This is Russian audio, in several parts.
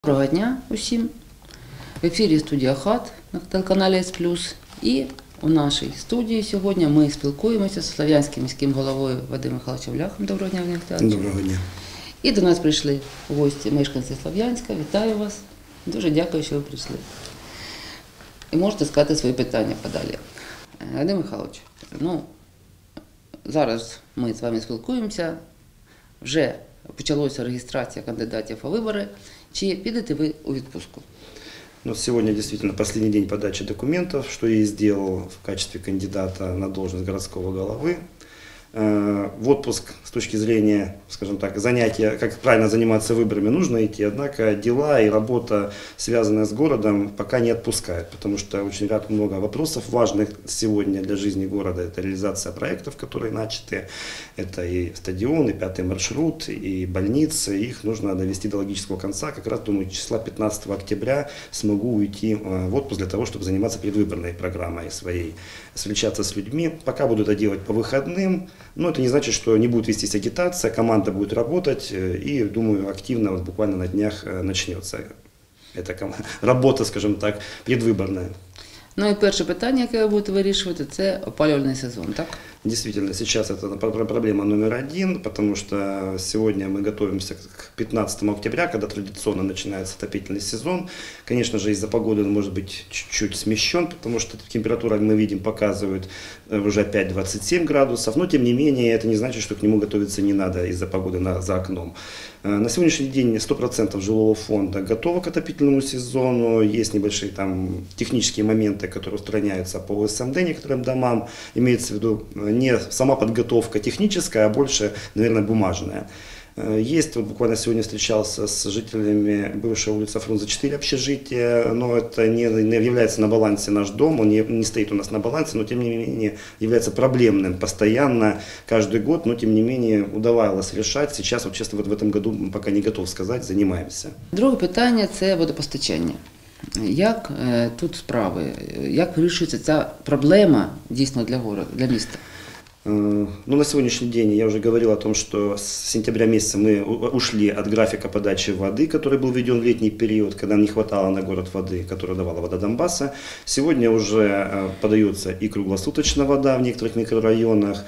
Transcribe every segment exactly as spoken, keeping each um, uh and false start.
Доброго дня усім. В ефірі студія ХАТ на телеканалі С плюс. І у нашій студії сьогодні ми спілкуємося з Слов'янським міським головою Вадимом Михайловичем Ляхом. Доброго дня, Вадим Михайлович. Доброго дня. І до нас прийшли в гості мешканці Слов'янська. Вітаю вас. Дуже дякую, що ви прийшли. І можете сказати свої питання подалі. Вадим Михайлович, ну, зараз ми з вами спілкуємося. Вже почалася реєстрація кандидатів у вибори. Чи підете вы у відпустку? Ну, сегодня действительно последний день подачи документов, что я и сделал в качестве кандидата на должность городского головы. В отпуск с точки зрения, скажем так, занятия, как правильно заниматься выборами, нужно идти, однако дела и работа, связанная с городом, пока не отпускают, потому что очень ряд много вопросов важных сегодня для жизни города. Это реализация проектов, которые начаты, это и стадион, и пятый маршрут, и больницы, их нужно довести до логического конца. Как раз, думаю, числа пятнадцатого октября смогу уйти в отпуск для того, чтобы заниматься предвыборной программой своей, встречаться с людьми. Пока буду это делать по выходным. Но это не значит, что не будет вестись агитация, команда будет работать и, думаю, активно, вот буквально на днях начнется эта работа, скажем так, предвыборная. Ну і перше питання, яке ви будете вирішувати, це опалювальний сезон, так? Действительно, сейчас это проблема номер один, потому что сегодня мы готовимся к пятнадцатому октября, когда традиционно начинается отопительный сезон. Конечно же, из-за погоды он может быть чуть-чуть смещен, потому что температура, мы видим, показывает уже опять двадцать семь градусов, но тем не менее это не значит, что к нему готовиться не надо из-за погоды на, за окном. На сегодняшний день сто процентов жилого фонда готово к отопительному сезону, есть небольшие там технические моменты, которые устраняются по О С М Д некоторым домам, имеется в виду не сама подготовка техническая, а больше, наверное, бумажная. Есть, вот буквально сегодня встречался с жителями бывшей улицы Фрунзе четыре общежития, но это не, не является на балансе наш дом, он не, не стоит у нас на балансе, но тем не менее является проблемным постоянно, каждый год, но тем не менее удавалось решать. Сейчас, вот честно, вот в этом году пока не готов сказать, занимаемся. Друге питання – це водопостачання. Як е, тут справи, як вирішується ця проблема дійсно для города, для міста? Ну, на сегодняшний день я уже говорил о том, что с сентября месяца мы ушли от графика подачи воды, который был введен в летний период, когда не хватало на город воды, которую давала вода Донбасса. Сегодня уже подается и круглосуточная вода в некоторых микрорайонах.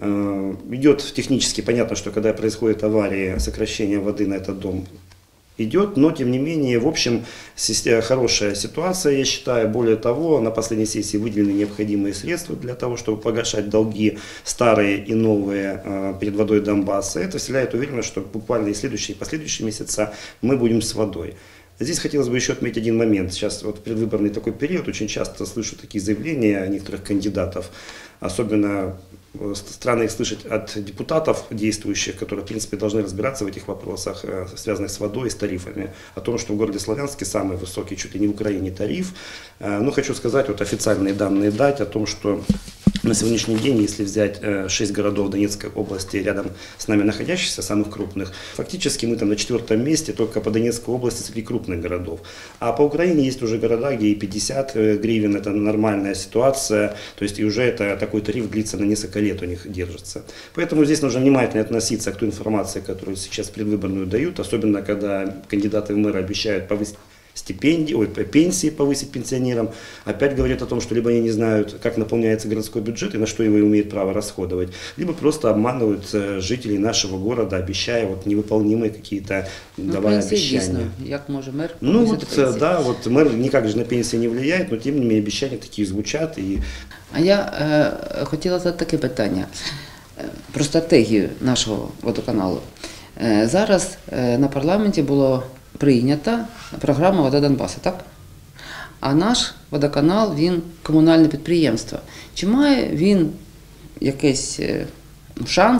Идет технически, понятно, что когда происходит авария, сокращение воды на этот дом идет, но тем не менее, в общем, хорошая ситуация, я считаю. Более того, на последней сессии выделены необходимые средства для того, чтобы погашать долги старые и новые перед водой Донбасса. Это вселяет уверенность, что буквально и следующие, и последующие месяца мы будем с водой. Здесь хотелось бы еще отметить один момент. Сейчас вот предвыборный такой период, очень часто слышу такие заявления некоторых кандидатов, особенно странно их слышать от депутатов действующих, которые, в принципе, должны разбираться в этих вопросах, связанных с водой и с тарифами, о том, что в городе Славянске самый высокий, чуть ли не в Украине, тариф. Но хочу сказать, вот официальные данные дать о том, что на сегодняшний день, если взять шесть городов Донецкой области, рядом с нами находящихся, самых крупных, фактически мы там на четвертом месте только по Донецкой области среди крупных городов. А по Украине есть уже города, где и пятьдесят гривен, это нормальная ситуация, то есть и уже это, такой тариф длится на несколько лет у них держится. Поэтому здесь нужно внимательно относиться к той информации, которую сейчас предвыборную дают, особенно когда кандидаты в мэры обещают повысить стипендии, ой, пенсии повысить пенсионерам, опять говорят о том, что либо они не знают, как наполняется городской бюджет и на что его имеет право расходовать, либо просто обманывают жителей нашего города, обещая вот невыполнимые какие-то, ну, давая обещания. Как может мэр? Ну вот, да, вот мэр никак же на пенсии не влияет, но тем не менее обещания такие звучат. И... А я е, хотіла задати таке питання про стратегію нашого водоканалу. Е, зараз е, на парламенті було прийнята програма «Вода Донбасу», так? А наш водоканал, він комунальне підприємство. Чи має він якийсь шанс,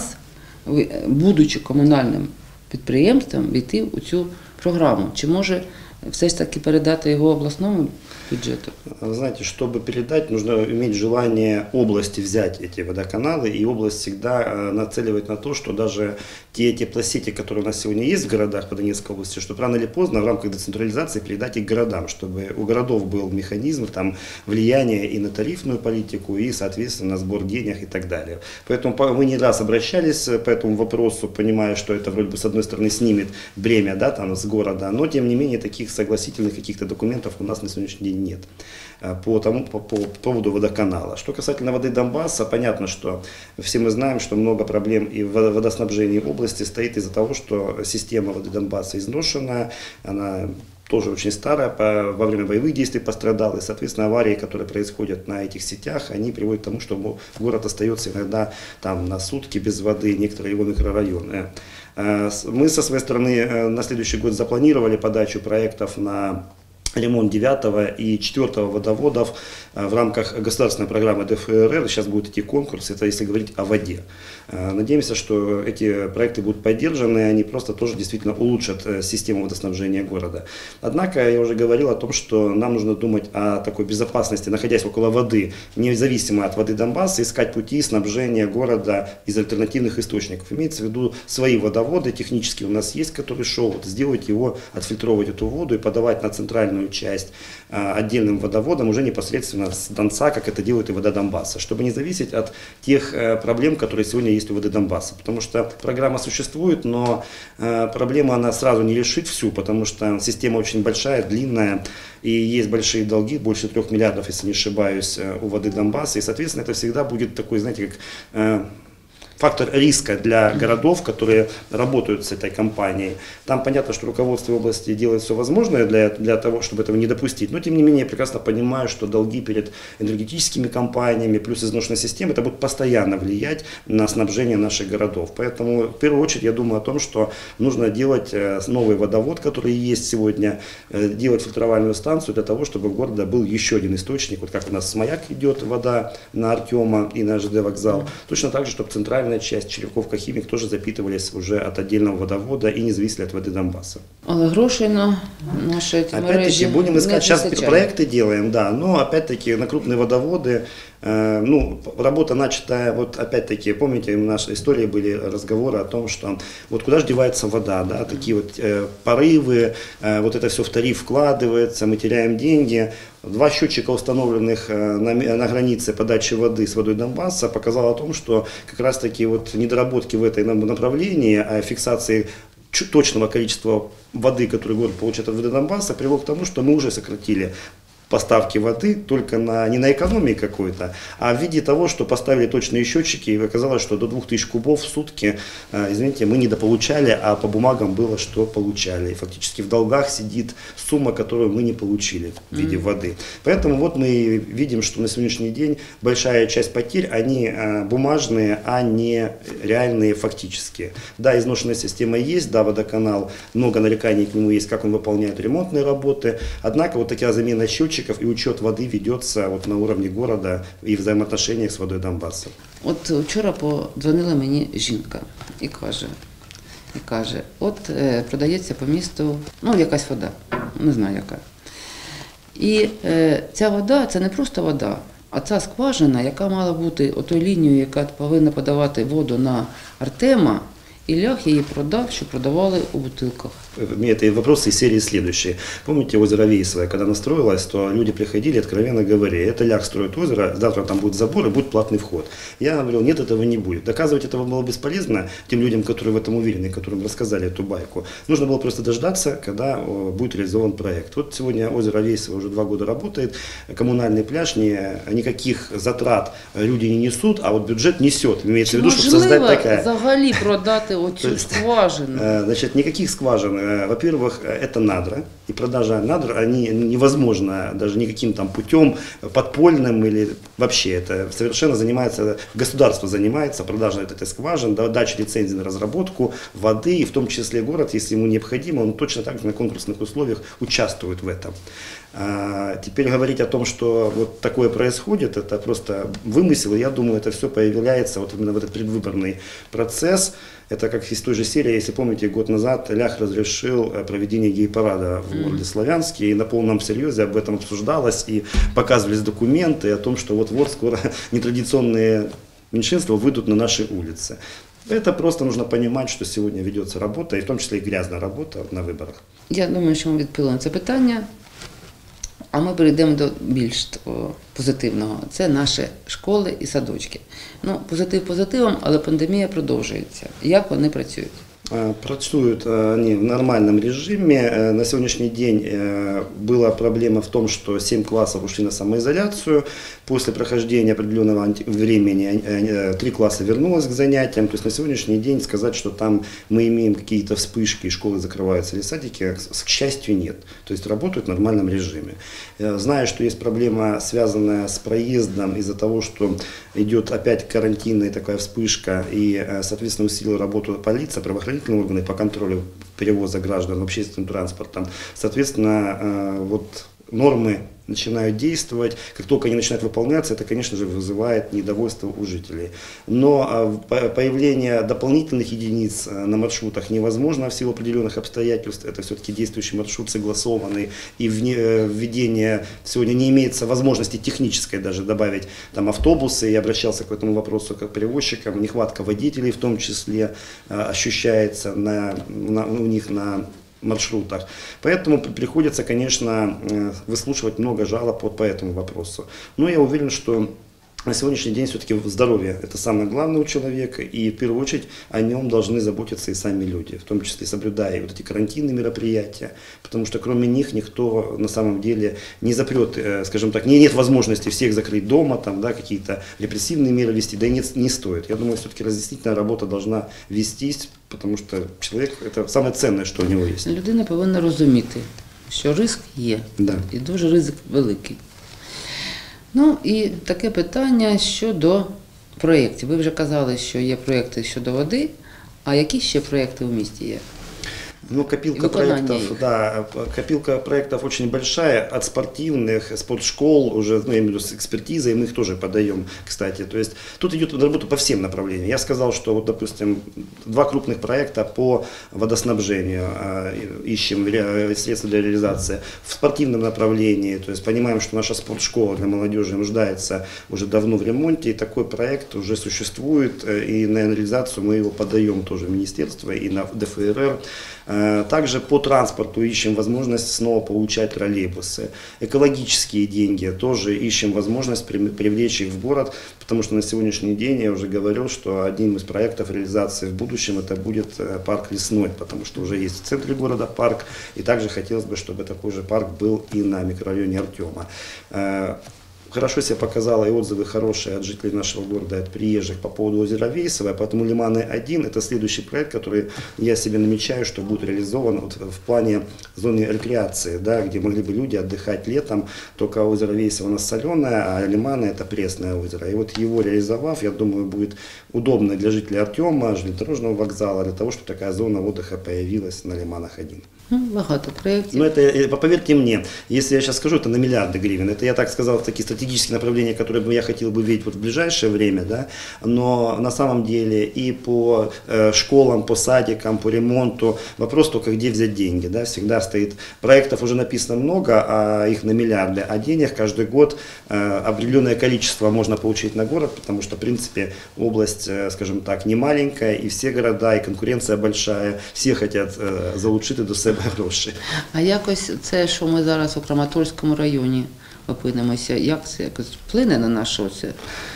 будучи комунальним підприємством, війти у цю програму? Чи може все ж таки передати його обласному бюджету? Знаете, чтобы передать, нужно иметь желание области взять эти водоканалы, и область всегда нацеливает на то, что даже те теплосети, которые у нас сегодня есть в городах по Донецкой области, чтобы рано или поздно в рамках децентрализации передать их городам, чтобы у городов был механизм там, влияния и на тарифную политику, и, соответственно, на сбор денег и так далее. Поэтому мы не раз обращались по этому вопросу, понимая, что это вроде бы с одной стороны снимет бремя, да, там, с города, но тем не менее таких согласительных каких-то документов у нас на сегодняшний день нет по, тому, по, по поводу водоканала. Что касательно воды Донбасса, понятно, что все мы знаем, что много проблем и в водоснабжении области стоит из-за того, что система воды Донбасса изношена, она тоже очень старая, по, во время боевых действий пострадала, и, соответственно, аварии, которые происходят на этих сетях, они приводят к тому, что город остается иногда там на сутки без воды, некоторые его микрорайоны. Мы со своей стороны на следующий год запланировали подачу проектов на ремонт девятого и четвертого водоводов в рамках государственной программы дэ эф эр эр. Сейчас будет идти конкурс, это если говорить о воде. Надеемся, что эти проекты будут поддержаны, они просто тоже действительно улучшат систему водоснабжения города. Однако я уже говорил о том, что нам нужно думать о такой безопасности, находясь около воды, независимо от воды Донбасса, искать пути снабжения города из альтернативных источников. Имеется в виду свои водоводы, технически у нас есть, который шел, вот, сделать его, отфильтровать эту воду и подавать на центральную часть а, отдельным водоводом уже непосредственно с Донца, как это делает и вода Донбасса, чтобы не зависеть от тех а, проблем, которые сегодня есть у воды Донбасса. Потому что программа существует, но а, проблема она сразу не решит всю, потому что система очень большая, длинная, и есть большие долги, больше трех миллиардов, если не ошибаюсь, у воды Донбасса, и, соответственно, это всегда будет такой, знаете, как... А, фактор риска для городов, которые работают с этой компанией. Там понятно, что руководство области делает все возможное для, для того, чтобы этого не допустить. Но тем не менее я прекрасно понимаю, что долги перед энергетическими компаниями плюс изношенная система, это будет постоянно влиять на снабжение наших городов. Поэтому в первую очередь я думаю о том, что нужно делать новый водовод, который есть сегодня, делать фильтровальную станцию для того, чтобы у города был еще один источник. Вот как у нас с Маяк идет вода на Артема и на ЖД вокзал. Точно так же, чтобы центральная часть Черевковка Химик тоже запитывались уже от отдельного водовода и не зависели от воды Донбасса. Але грошей на наши эти опять-таки будем искать, сейчас вистачає. проекты делаем, да, но опять-таки на крупные водоводы, э, ну, работа начатая, вот опять-таки, помните, в нашей истории были разговоры о том, что вот куда же девается вода, да, такие вот э, порывы, э, вот это все в тариф вкладывается, мы теряем деньги. Два счетчика, установленных на, на границе подачи воды с водой Донбасса, показало о том, что как раз таки вот недоработки в этой направлении, а фиксации точного количества воды, которую город получает от воды Донбасса, привело к тому, что мы уже сократили поставки воды только на, не на экономии какой-то, а в виде того, что поставили точные счетчики, и оказалось, что до двух тысяч кубов в сутки, э, извините, мы недополучали, а по бумагам было, что получали. И фактически в долгах сидит сумма, которую мы не получили в виде mm-hmm. воды. Поэтому вот мы видим, что на сегодняшний день большая часть потерь, они э, бумажные, а не реальные фактические. Да, изношенная система есть, да, водоканал, много нареканий к нему есть, как он выполняет ремонтные работы, однако вот такая замена счетчиков и учет воды ведется вот на уровне города і в взаємоотношеннях з водою Донбасу. От вчора подзвонила мені жінка і каже, і каже, от е, продається по місту, ну, якась вода, не знаю яка. І е, ця вода, це не просто вода, а ця скважина, яка мала бути отою лінією, яка повинна подавати воду на Артема, и Лях її продав, що продавали у бутылках. Мне это вопросы из серии следующие. Помните озеро Вейсовое, когда настроилось, то люди приходили, откровенно говорили, это Лях строит озеро, завтра там будет забор и будет платный вход. Я говорил, нет, этого не будет. Доказывать этого было бесполезно тем людям, которые в этом уверены, которым рассказали эту байку. Нужно было просто дождаться, когда будет реализован проект. Вот сегодня озеро Вейсовое уже два года работает, коммунальный пляж, не, никаких затрат люди не несут, а вот бюджет несет. Имеется в виду, чтобы создать такая... взагалі продати оцю скважину? Значит, никаких скважин. Во-первых, это надра, и продажа надр, они невозможно даже никаким там путем подпольным или вообще это совершенно занимается, государство занимается продажей этой скважины, дачей лицензии на разработку воды, и в том числе город, если ему необходимо, он точно так же на конкурсных условиях участвует в этом. А теперь говорить о том, что вот такое происходит, это просто вымысел, и я думаю, это все появляется вот именно в этот предвыборный процесс. Это как из той же серии, если помните, год назад Лях разрешил проведение гей-парада в городе Славянске, и на полном серьезе об этом обсуждалось, и показывались документы о том, что вот-вот скоро нетрадиционные меньшинства выйдут на наши улицы. Это просто нужно понимать, что сегодня ведется работа, и в том числе и грязная работа на выборах. Я думаю, що ми відповіли на це питання, а ми перейдемо до більш такого позитивного. Це наші школи і садочки. Ну, позитив позитивом, але пандемія продовжується. Як вони працюють? Працуют они в нормальном режиме. На сегодняшний день была проблема в том, что семь классов ушли на самоизоляцию. После прохождения определенного времени три класса вернулось к занятиям. То есть на сегодняшний день сказать, что там мы имеем какие-то вспышки, школы закрываются или садики, к счастью, нет. То есть работают в нормальном режиме. Знаю, что есть проблема, связанная с проездом из-за того, что идет опять карантинная такая вспышка и, соответственно, усилила работу полиция, правоохранительные органы по контролю перевоза граждан общественным транспортом. Соответственно, вот нормы начинают действовать. Как только они начинают выполняться, это, конечно же, вызывает недовольство у жителей. Но появление дополнительных единиц на маршрутах невозможно в силу определенных обстоятельств. Это все-таки действующий маршрут, согласованный. И введение сегодня не имеется возможности технической даже добавить там автобусы. Я обращался к этому вопросу как перевозчикам. Нехватка водителей в том числе ощущается на, на, у них на маршрутах. Поэтому приходится, конечно, выслушивать много жалоб вот по этому вопросу. Но я уверен, что на сегодняшний день все-таки здоровье – это самое главное у человека, и в первую очередь о нем должны заботиться и сами люди, в том числе соблюдая вот эти карантинные мероприятия, потому что кроме них никто на самом деле не запрет, скажем так, не, нет возможности всех закрыть дома, там, да, какие-то репрессивные меры вести, да и нет, не стоит. Я думаю, все-таки разъяснительная работа должна вестись, потому что человек – это самое ценное, что у него есть. Людина повинна розуміти, що ризик є, да. І дуже ризик великий. Ну і таке питання щодо проєктів. Ви вже казали, що є проєкти щодо води, а які ще проєкти у місті є? Ну, копилка проектов, да, копилка проектов очень большая, от спортивных, спортшкол, уже, ну, я имею в виду с экспертизой, мы их тоже подаем, кстати. То есть тут идет работа по всем направлениям. Я сказал, что, вот, допустим, два крупных проекта по водоснабжению, ищем средства для реализации. В спортивном направлении, то есть понимаем, что наша спортшкола для молодежи нуждается уже давно в ремонте, и такой проект уже существует, и на реализацию мы его подаем тоже в министерство и на дэ эф эр эр. Также по транспорту ищем возможность снова получать троллейбусы. Экологические деньги тоже ищем возможность привлечь их в город, потому что на сегодняшний день я уже говорил, что одним из проектов реализации в будущем это будет парк Лесной, потому что уже есть в центре города парк, и также хотелось бы, чтобы такой же парк был и на микрорайоне Артема. Хорошо себя показала и отзывы хорошие от жителей нашего города, от приезжих по поводу озера Вейсовое, поэтому Лиманы один это следующий проект, который я себе намечаю, что будет реализован вот в плане зоны рекреации, да, где могли бы люди отдыхать летом, только озеро Вейсово у нас соленое, а Лиманы это пресное озеро. И вот его реализовав, я думаю, будет удобно для жителей Артема, железнодорожного вокзала, для того, чтобы такая зона отдыха появилась на Лиманах один. Багато проєктів. Но это, поверьте мне, если я сейчас скажу, это на миллиарды гривен. Это я так сказал, такие стратегические направления, которые я хотел бы видеть вот в ближайшее время, да. Но на самом деле и по э, школам, по садикам, по ремонту вопрос только где взять деньги, да. Всегда стоит, проектов уже написано много, а их на миллиарды, а денег каждый год э, определенное количество можно получить на город, потому что в принципе область, э, скажем так, не маленькая, и все города, и конкуренция большая, все хотят э, залучити до себе гроші. А якось це, що ми зараз у Краматорському районі опинимося, як це якось вплине на наше оце?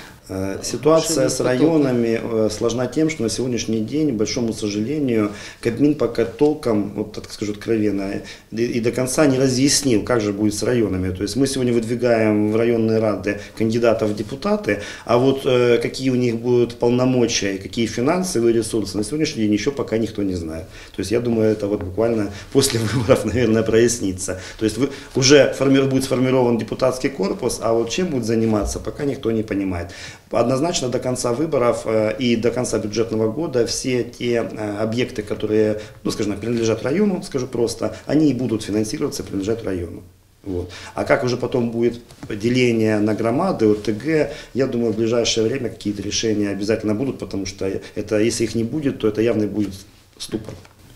Ситуация с районами сложна тем, что на сегодняшний день, к большому сожалению, Кабмин пока толком, вот так скажу откровенно, и до конца не разъяснил, как же будет с районами. То есть мы сегодня выдвигаем в районные рады кандидатов в депутаты, а вот э, какие у них будут полномочия и какие финансовые ресурсы, на сегодняшний день еще пока никто не знает. То есть я думаю, это вот буквально после выборов, наверное, прояснится. То есть вы, уже форми, будет сформирован депутатский корпус, а вот чем будет заниматься, пока никто не понимает. Однозначно до конца выборов и до конца бюджетного года все те объекты, которые, ну, скажем, принадлежат району, скажу просто, они и будут финансироваться, принадлежать району. Вот. А как уже потом будет деление на громады, о тэ гэ, я думаю, в ближайшее время какие-то решения обязательно будут, потому что это, если их не будет, то это явно будет ступор.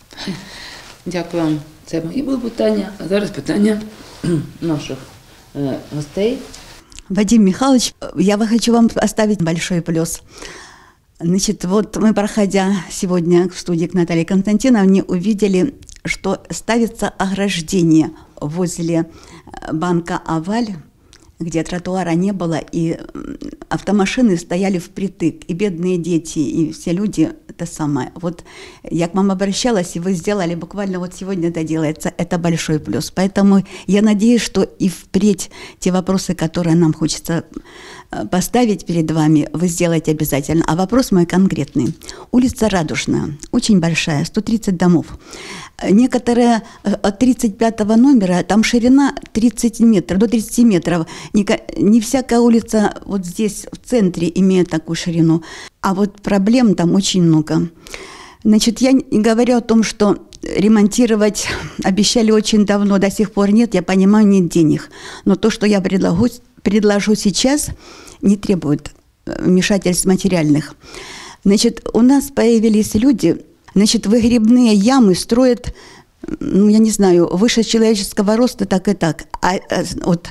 Дякую вам. Це мої були питання, а зараз питання наших гостей. Вадим Михайлович, я хочу вам оставить большой плюс. Значит, вот мы, проходя сегодня в студии к Наталье Константиновне, увидели, что ставится ограждение возле банка «Аваль», где тротуара не было, и автомашины стояли впритык, и бедные дети, и все люди, это самое. Вот я к вам обращалась, и вы сделали, буквально вот сегодня это делается, это большой плюс. Поэтому я надеюсь, что и впредь те вопросы, которые нам хочется поставить перед вами, вы сделаете обязательно. А вопрос мой конкретный. Улица Радужная, очень большая, сто тридцать домов. Некоторые от тридцать пятого номера, там ширина тридцать метров, до тридцати метров. Не, не всякая улица вот здесь в центре имеет такую ширину. А вот проблем там очень много. Значит, я не говорю о том, что ремонтировать обещали очень давно, до сих пор нет, я понимаю, нет денег. Но то, что я предложу, предложу сейчас, не требует вмешательств материальных. Значит, у нас появились люди, значит, выгребные ямы строят, ну, я не знаю, выше человеческого роста, так и так. А, а вот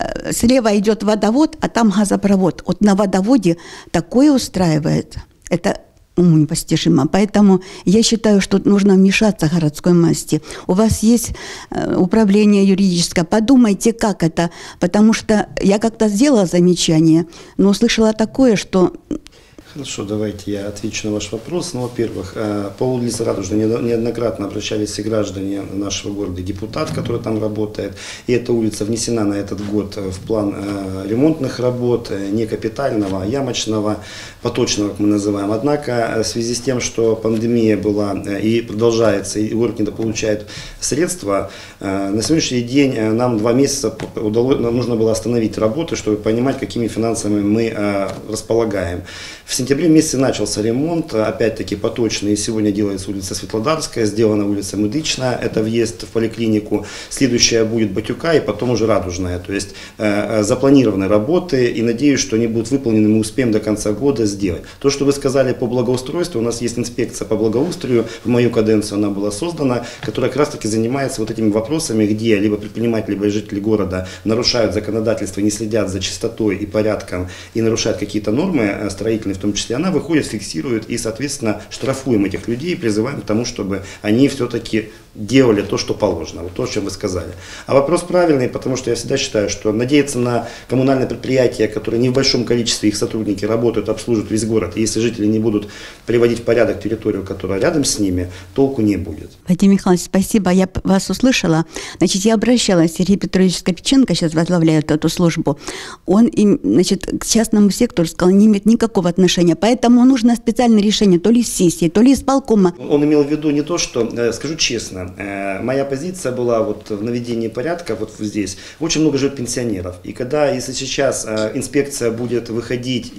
слева идет водовод, а там газопровод. Вот на водоводе такое устраивает. Это уму непостижимо. Поэтому я считаю, что нужно вмешаться городской власти. У вас есть управление юридическое. Подумайте, как это. Потому что я как-то сделала замечание, но услышала такое, что... Хорошо, давайте я отвечу на ваш вопрос. Ну, во-первых, по улице Радужной неоднократно обращались и граждане нашего города, депутат, который там работает. И эта улица внесена на этот год в план ремонтных работ, не капитального, а ямочного, поточного, как мы называем. Однако, в связи с тем, что пандемия была и продолжается, и город недополучает средства, на сегодняшний день нам два месяца удалось, нам нужно было остановить работы, чтобы понимать, какими финансами мы располагаем. В сентябре месяце начался ремонт, опять-таки поточный. Сегодня делается улица Светлодарская, сделана улица Медычная, это въезд в поликлинику. Следующая будет Батюка и потом уже Радужная. То есть э, запланированы работы, и надеюсь, что они будут выполнены, мы успеем до конца года сделать. То, что вы сказали по благоустройству, у нас есть инспекция по благоустрою, в мою каденцию она была создана, которая как раз таки занимается вот этими вопросами, где либо предприниматели, либо жители города нарушают законодательство, не следят за чистотой и порядком, и нарушают какие-то нормы строительные, в том числе, она выходит, фиксирует и, соответственно, штрафуем этих людей и призываем к тому, чтобы они все-таки делали то, что положено, вот то, о чем вы сказали. А вопрос правильный, потому что я всегда считаю, что надеяться на коммунальное предприятие, которое не в большом количестве, их сотрудники работают, обслуживают весь город, и если жители не будут приводить в порядок территорию, которая рядом с ними, толку не будет. Вадим Михайлович, спасибо, я вас услышала. Значит, я обращалась, Сергей Петрович Скопиченко сейчас возглавляет эту службу, он, значит, к частному сектору сказал, не имеет никакого отношения, поэтому нужно специальное решение, то ли с сессии, то ли исполкома. Он имел в виду не то, что, скажу честно, моя позиция была вот в наведении порядка вот здесь. Очень много живет пенсионеров. И когда, если сейчас инспекция будет выходить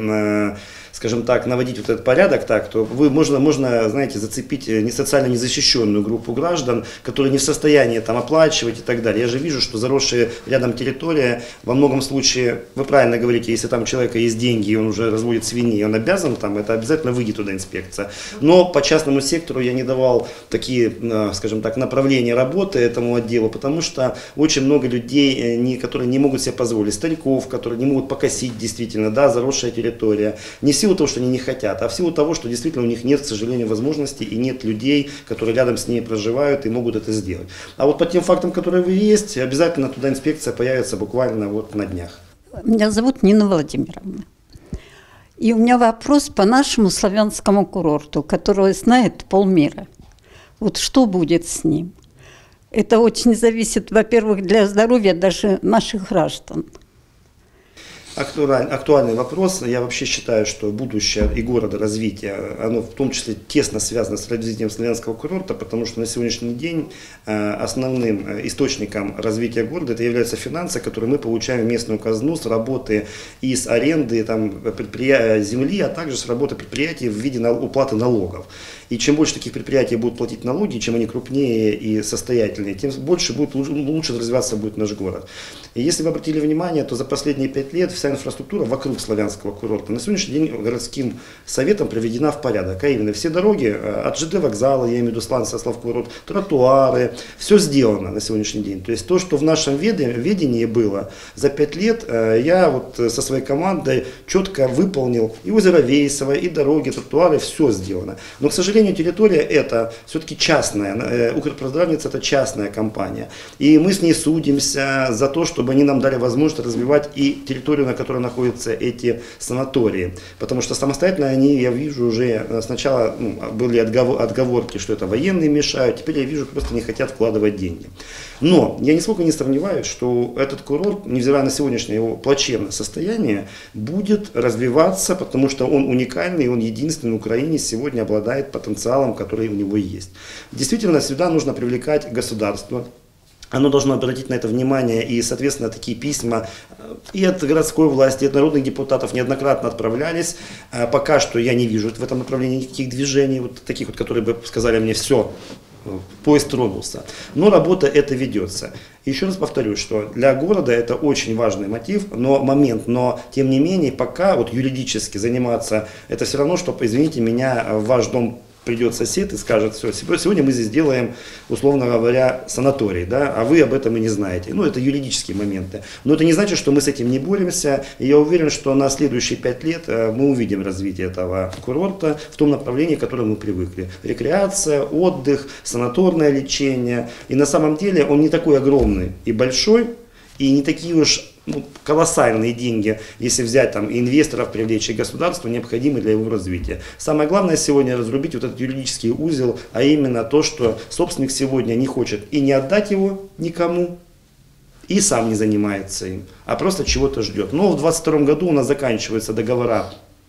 и, скажем так, наводить вот этот порядок так, то вы, можно, можно, знаете, зацепить не социально незащищенную группу граждан, которые не в состоянии там оплачивать и так далее. Я же вижу, что заросшая рядом территория, во многом случае, вы правильно говорите, если там у человека есть деньги, и он уже разводит свиней, он обязан там, это обязательно выйдет туда инспекция. Но по частному сектору я не давал такие, скажем так, направления работы этому отделу, потому что очень много людей, не, которые не могут себе позволить, стариков, которые не могут покосить действительно, да, заросшая территория. Не в силу того, что они не хотят, а в силу того, что действительно у них нет, к сожалению, возможности и нет людей, которые рядом с ней проживают и могут это сделать. А вот по тем фактам, которые вы есть, обязательно туда инспекция появится буквально вот на днях. Меня зовут Нина Владимировна. И у меня вопрос по нашему славянскому курорту, который знает полмира. Вот что будет с ним? Это очень зависит, во-первых, для здоровья даже наших граждан. Актуальный, актуальный вопрос. Я вообще считаю, что будущее и города развития, оно в том числе тесно связано с развитием славянского курорта, потому что на сегодняшний день основным источником развития города это являются финансы, которые мы получаем в местную казну с работы и с аренды там, предприятия, земли, а также с работы предприятий в виде уплаты налогов. И чем больше таких предприятий будут платить налоги, чем они крупнее и состоятельнее, тем больше будет, лучше развиваться будет наш город. И если вы обратили внимание, то за последние пять лет вся вся инфраструктура вокруг Славянского курорта на сегодняшний день городским советом приведена в порядок. А именно все дороги от ЖД вокзала, я имею в виду Славянско-Слав курорт, тротуары, все сделано на сегодняшний день. То есть то, что в нашем ведении было за пять лет, я вот со своей командой четко выполнил и озеро Вейсово, и дороги, тротуары, все сделано. Но, к сожалению, территория это все-таки частная. Укрпроздравница это частная компания. И мы с ней судимся за то, чтобы они нам дали возможность развивать и территорию, на которой находятся эти санатории. Потому что самостоятельно они, я вижу, уже сначала ну, были отговор, отговорки, что это военные мешают, теперь я вижу, просто не хотят вкладывать деньги. Но я нисколько не сомневаюсь, что этот курорт, невзирая на сегодняшнее его плачевное состояние, будет развиваться, потому что он уникальный, и он единственный в Украине сегодня обладает потенциалом, который у него есть. Действительно, сюда нужно привлекать государство. Оно должно обратить на это внимание, и, соответственно, такие письма и от городской власти, и от народных депутатов неоднократно отправлялись. Пока что я не вижу в этом направлении никаких движений, вот таких вот, которые бы сказали мне все, поезд тронулся. Но работа эта ведется. Еще раз повторю, что для города это очень важный мотив, но момент, но тем не менее, пока вот юридически заниматься, это все равно, что, извините меня, в ваш дом придет сосед и скажет: все, сегодня мы здесь делаем, условно говоря, санаторий, да, а вы об этом и не знаете. Ну, это юридические моменты. Но это не значит, что мы с этим не боремся. И я уверен, что на следующие пять лет мы увидим развитие этого курорта в том направлении, к которому мы привыкли. Рекреация, отдых, санаторное лечение. И на самом деле он не такой огромный и большой, и не такие уж ну, колоссальные деньги, если взять там и инвесторов привлечь, и государство, необходимы для его развития. Самое главное сегодня разрубить вот этот юридический узел, а именно то, что собственник сегодня не хочет и не отдать его никому, и сам не занимается им, а просто чего-то ждет. Но в двадцать втором году у нас заканчиваются договора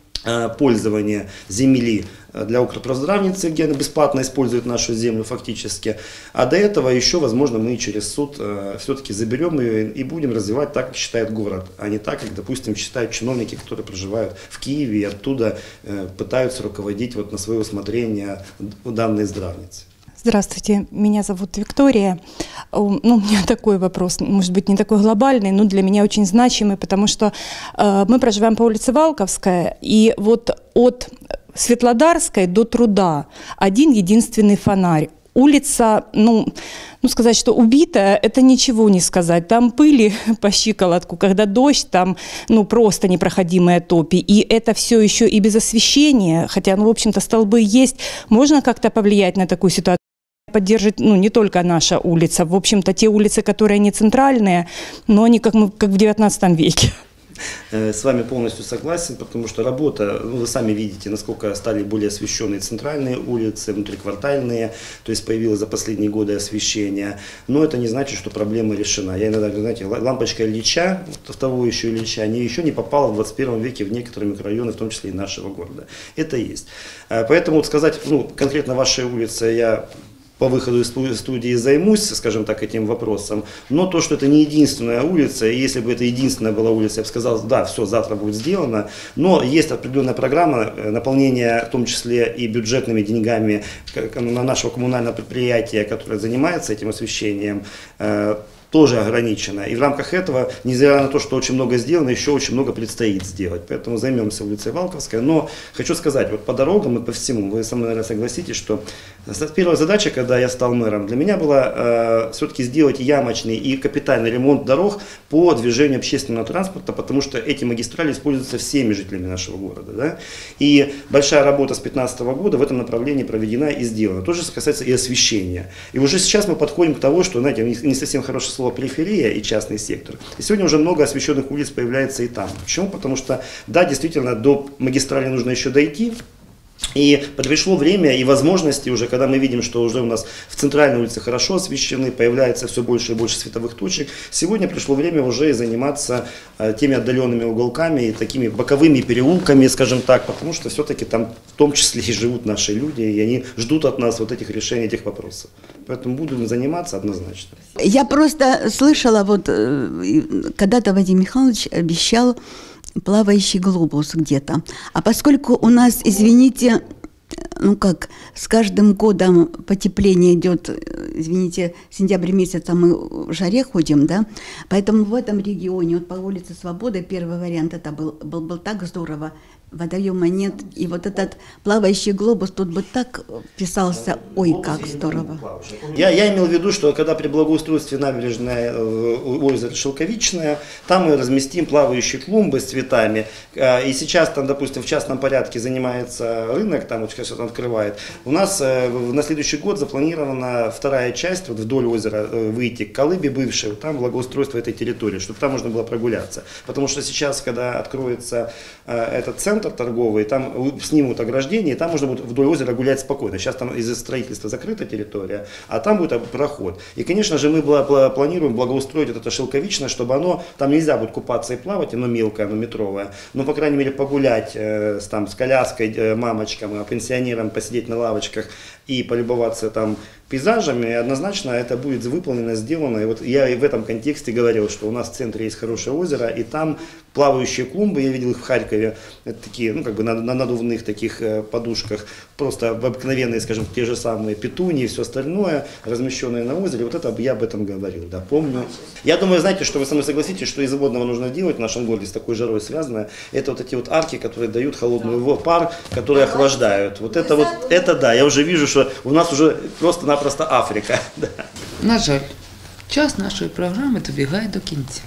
пользования земли для Укрпроздравницы, где она бесплатно использует нашу землю фактически. А до этого еще, возможно, мы через суд э, все-таки заберем ее и будем развивать так, как считает город, а не так, как, допустим, считают чиновники, которые проживают в Киеве и оттуда э, пытаются руководить вот на свое усмотрение данной здравницы. Здравствуйте, меня зовут Виктория. Ну, у меня такой вопрос, может быть, не такой глобальный, но для меня очень значимый, потому что э, мы проживаем по улице Валковская, и вот от Светлодарской до Труда один единственный фонарь. Улица, ну, ну, сказать, что убитая, это ничего не сказать. Там пыли по щиколотку, когда дождь, там, ну, просто непроходимые топи. И это все еще и без освещения, хотя, ну, в общем-то, столбы есть. Можно как-то повлиять на такую ситуацию? Поддержит, ну, не только наша улица, в общем-то, те улицы, которые не центральные, но они как, мы, как в девятнадцатом веке. С вами полностью согласен, потому что работа, ну, вы сами видите, насколько стали более освещенные центральные улицы, внутриквартальные, то есть появилось за последние годы освещение, но это не значит, что проблема решена. Я иногда, знаете, лампочка Ильича, того еще Ильича, не, еще не попала в двадцать первом веке в некоторые микрорайоны, в том числе и нашего города. Это есть. Поэтому вот сказать, ну, конкретно вашей улице я по выходу из студии займусь, скажем так, этим вопросом. Но то, что это не единственная улица, и если бы это единственная была улица, я бы сказал, да, все, завтра будет сделано. Но есть определенная программа наполнения, в том числе и бюджетными деньгами на нашего коммунального предприятия, которое занимается этим освещением, тоже ограничено. И в рамках этого, несмотря на то, что очень много сделано, еще очень много предстоит сделать. Поэтому займемся улицей Валковской. Но хочу сказать, вот по дорогам и по всему, вы со мной, наверное, согласитесь, что первая задача, когда я стал мэром, для меня была э, все-таки сделать ямочный и капитальный ремонт дорог по движению общественного транспорта, потому что эти магистрали используются всеми жителями нашего города. Да? И большая работа с две тысячи пятнадцатого года в этом направлении проведена и сделана. То же касается и освещения. И уже сейчас мы подходим к тому, что, знаете, не совсем хорошее слово периферия и частный сектор. И сегодня уже много освещенных улиц появляется и там. Почему? Потому что, да, действительно, до магистрали нужно еще дойти. И пришло время и возможности уже, когда мы видим, что уже у нас в центральной улице хорошо освещены, появляется все больше и больше световых точек. Сегодня пришло время уже заниматься э, теми отдаленными уголками и такими боковыми переулками, скажем так, потому что все-таки там в том числе и живут наши люди, и они ждут от нас вот этих решений, этих вопросов. Поэтому будем заниматься однозначно. Я просто слышала, вот когда-то Вадим Михайлович обещал плавающий глобус где-то. А поскольку у нас, извините, ну как, с каждым годом потепление идет, извините, сентябрь месяца мы в жаре ходим, да, поэтому в этом регионе, вот по улице Свободы, первый вариант это был, был, был так здорово, водоема нет, и вот этот плавающий глобус тут бы так вписался, ой, как здорово. Я, я имел в виду, что когда при благоустройстве набережная озеро Шелковичное, там мы разместим плавающие клумбы с цветами, и сейчас там, допустим, в частном порядке занимается рынок, там вот сейчас он открывает, у нас на следующий год запланирована вторая часть, вот вдоль озера выйти к Колыбе бывшей, там благоустройство этой территории, чтобы там можно было прогуляться, потому что сейчас, когда откроется этот центр, торговый, там снимут ограждение, и там можно будет вдоль озера гулять спокойно. Сейчас там из-за строительства закрыта территория, а там будет проход. И, конечно же, мы планируем благоустроить это Шелковичное, чтобы оно, там нельзя будет купаться и плавать, оно мелкое, оно метровое, но, по крайней мере, погулять э, с, там, с коляской, э, мамочкам, пенсионерам, посидеть на лавочках и полюбоваться там пейзажами, однозначно это будет выполнено, сделано. И вот я и в этом контексте говорил, что у нас в центре есть хорошее озеро, и там плавающие клумбы, я видел их в Харькове, это такие, ну, как бы на, на надувных таких э, подушках, просто обыкновенные, скажем, те же самые петунии и все остальное, размещенные на озере, вот это я об этом говорил, да, помню. Я думаю, знаете, что вы со мной согласитесь, что из водного нужно делать в нашем городе с такой жарой связанное, это вот эти вот арки, которые дают холодную воду, пар, которые охлаждают. Вот это вот, это да, я уже вижу, что у нас уже просто-напросто Африка. Да. На жаль, час нашої програми добігає до кінця.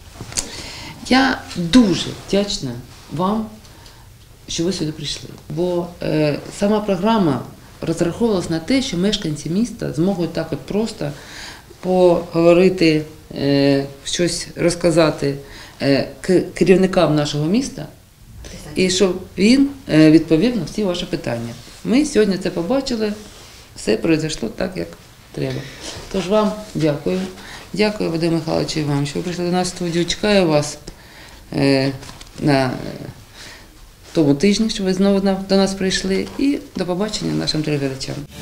Я дуже вдячна вам, що ви сюди прийшли. Бо е, сама програма розраховувалась на те, що мешканці міста зможуть так от просто поговорити, е, щось розказати е, к керівникам нашого міста, і щоб він е, відповів на всі ваші питання. Ми сьогодні це побачили, все пройшло так, як треба. Тож вам дякую. Дякую, Вадим Михайлович, і вам, що ви прийшли до нас в студію. Чекаю вас е, на тому тижні, що ви знову до нас прийшли. І до побачення нашим телеглядачам.